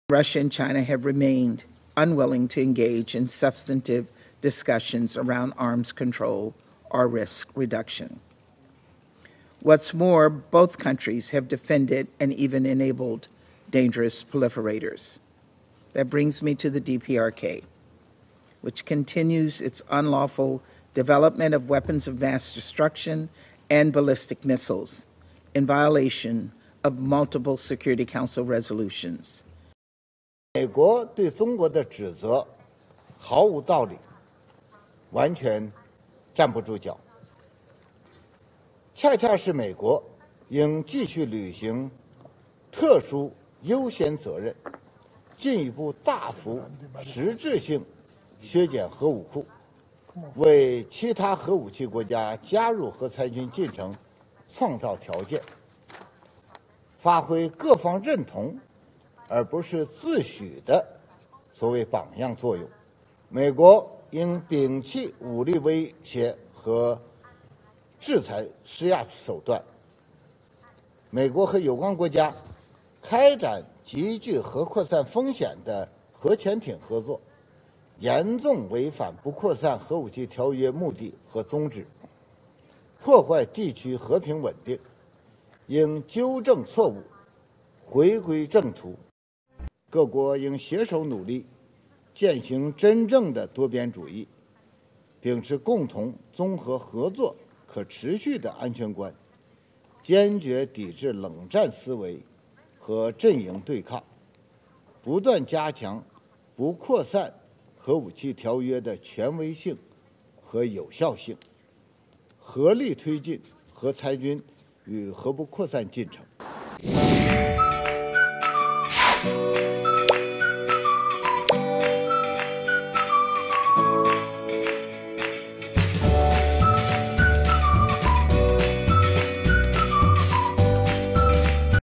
Russia and China have remained unwilling to engage in substantive discussions around arms control or risk reduction. What's more, both countries have defended and even enabled dangerous proliferators. That brings me to the DPRK, which continues its unlawful development of weapons of mass destruction and ballistic missiles in violation of multiple Security Council resolutions. 美国对中国的指责毫无道理，完全站不住脚。恰恰是美国应继续履行特殊优先责任，进一步大幅实质性削减核武库，为其他核武器国家加入核裁军进程创造条件，发挥各方认同而不是自诩的所谓榜样作用。美国应摒弃武力威胁和制裁施压手段。美国和有关国家开展极具核扩散风险的核潜艇合作，严重违反不扩散核武器条约目的和宗旨，破坏地区和平稳定，应纠正错误，回归正途。各国应携手努力，践行真正的多边主义，秉持共同、综合、合作、可持续的安全观，坚决抵制冷战思维和阵营对抗，不断加强不扩散核武器条约的权威性和有效性，合力推进核裁军与核不扩散进程。